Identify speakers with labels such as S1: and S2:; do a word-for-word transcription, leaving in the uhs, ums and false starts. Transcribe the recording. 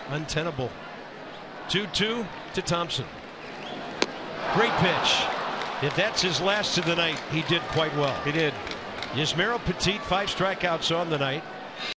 S1: untenable. two two to Thompson. Great pitch. If that's his last of the night, he did quite well.
S2: He did.
S1: Yusmeiro Petit, five strikeouts on the night.